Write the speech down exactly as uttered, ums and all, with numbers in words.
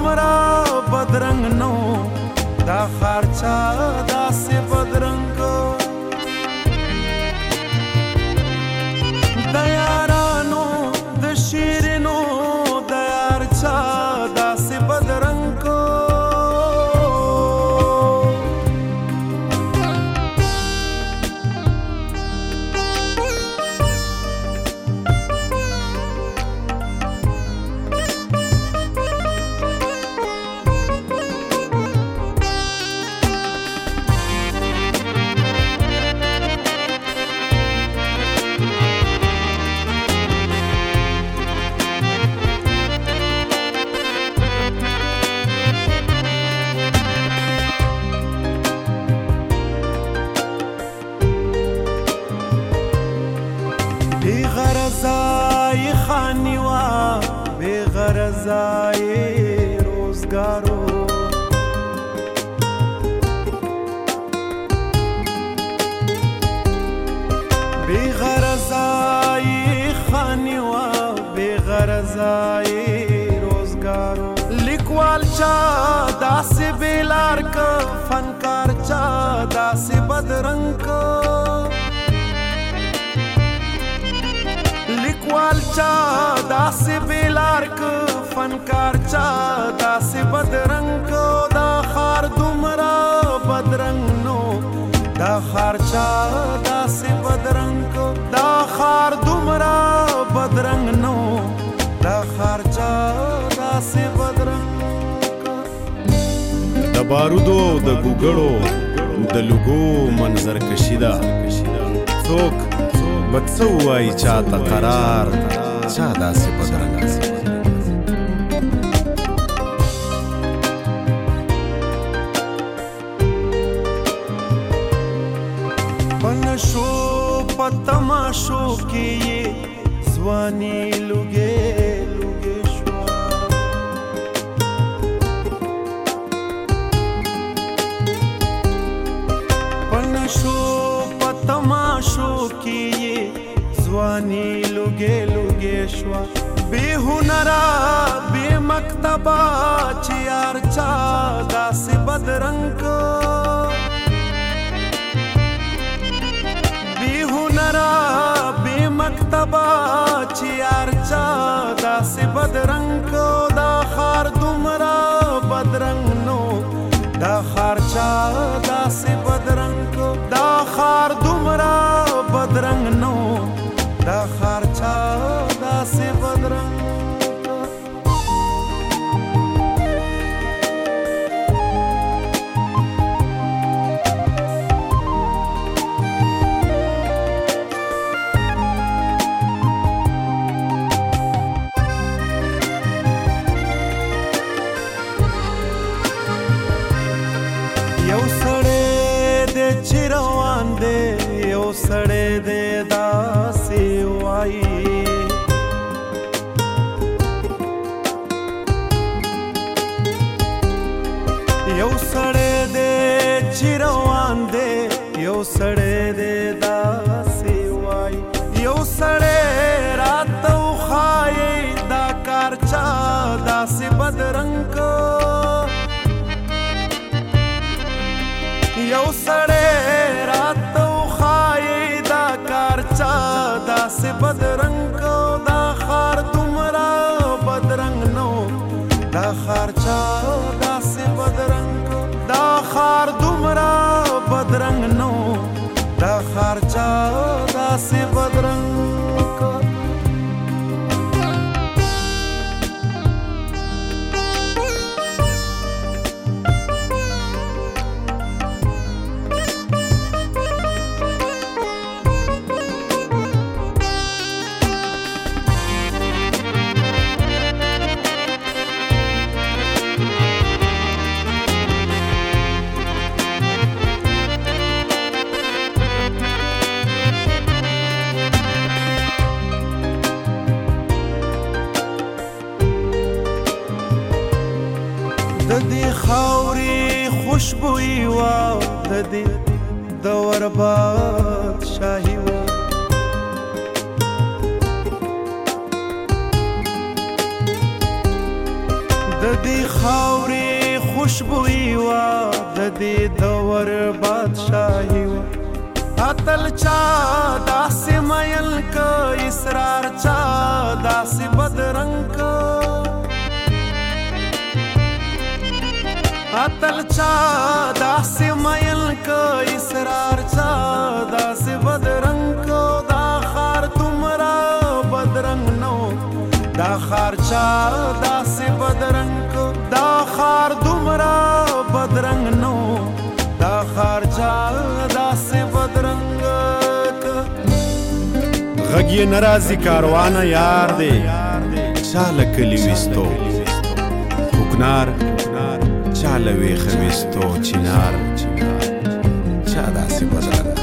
دومره بدرنګ نو دا ښار چا داسې بدرنګ د یارانو د شیرینو د یار چا داسې بدرنګ بی غرضای خانیوا بی غرضای روزگارو بی غرضای خانیوا بی غرضای روزگارو لیکوال چا داسې بیلار که فنکار چا داسې بدرنګ لیکوال چا داسې بیلار که فنکار چا داسې بدرنګ دا ښار دومره بدرنګ نو دا ښار چا داسې بدرنګ دا ښار دومره بدرنګ نو دا ښار چا داسې بدرنګ د بارودو د ګوګړو د لوګو منظر کشي ده څوک به څه ووایي چاته قرار چا داسې بدرنګ په نشو په تماشو کې یې ځواني لوګې لوګې شوه په نشو په تماشو کې یې ځواني لوګې لوګې شوه بې هنره بې مکتبه چې یار چا داسې بدرنګ بې هنره بې مکتبه چې یار چا داسې بدرنګ دا ښار دومره بدرنګ نو دا ښار چا داسې بدرنګ دا ښار دومره بدرنګ نو دا ښار چا داسې بدرنګ یو سړی دی چې روان دی یو سړی دی داسې وایي یو سړی دی چې روان دی یو سړی دی داسې وایي یو سړی راته وښایي دا کار چا داسې بدرنګ یو سړی راته وښایي دا کار چا داسې بدرنګ دا ښار دومره بدرنګ نو دا ښار چا داسې بدرنګ دا ښار دومره بدرنګ نو دا ښار چا داسې بدرنګ د دې خاورې خوشبويي وه د دې د ورباد شاهي وه د دې خاورې خوشبويي وا د دې دور بادشاهي وا اتل چا داسې مین که اسرار چا داسې بدرنګ که اتل چا داسې مین که اسرار چا داسې بدرنګ که دا خار دومره بدرنګ نو دا خار چا داسې بدرنګ که دا خار دومره بدرنګ نو دا خار چا داسې بدرنګ که غږ یې نه راځي کاروانه یار دی چا له کلي ویستو کوکنار چا له ویښه ویستو چنار چا داسې بدرنګ